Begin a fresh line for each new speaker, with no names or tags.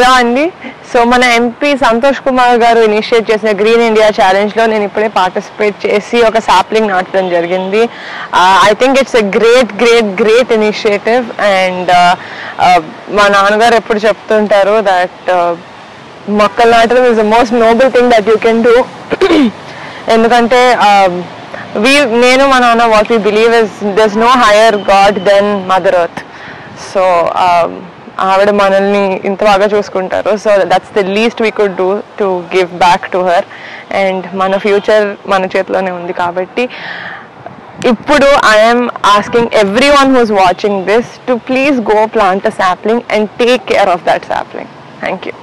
Hello అండి. So మన MP Santosh Kumar గారు ఇనిషియేట్ చేసిన గ్రీన్ ఇండియా ఛాలెంజ్లో నేను ఇప్పుడే పార్టిసిపేట్ చేసి ఒక సాప్లింగ్ నాటడం జరిగింది. I think it's a great initiative. And మా నాన్నగారు ఎప్పుడు చెప్తుంటారు దట్ మొక్కలు నాటడం is the most noble thing that you can do. ఎందుకంటే నేను మా నాన్న what we believe is there is no higher god than mother earth. So ఆవిడ మనల్ని ఇంత బాగా చూసుకుంటారు. So that's the least we could do to give back to her. And మన ఫ్యూచర్ మన చేతిలోనే ఉంది కాబట్టి ఇప్పుడు I'm asking everyone who's watching this to please go plant a sapling and take care of that sapling. Thank you.